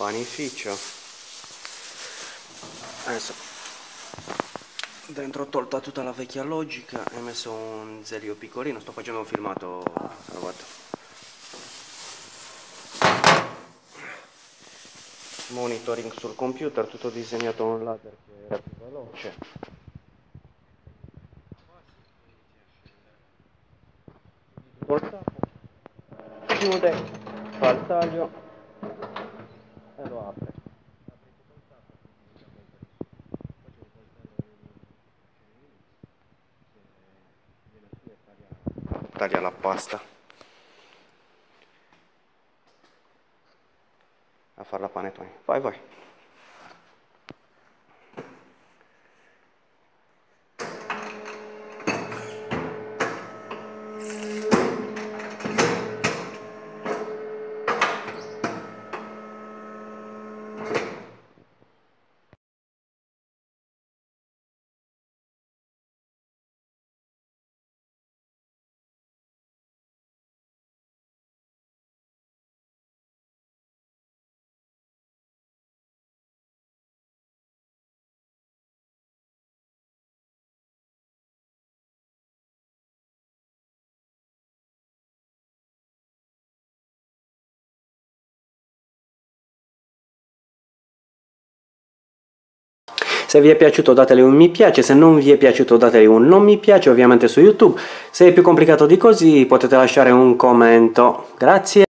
panificio. Adesso dentro ho tolta tutta la vecchia logica e ho messo un zelio piccolino. Sto facendo un filmato, guarda. Monitoring sul computer, tutto disegnato on là perché era più veloce. Col tappo chiude, fa il taglio e lo apre. Taglia la pasta a fare la panettone. Vai, vai. Se vi è piaciuto dateli un mi piace, se non vi è piaciuto dateli un non mi piace, ovviamente su YouTube. Se è più complicato di così potete lasciare un commento. Grazie.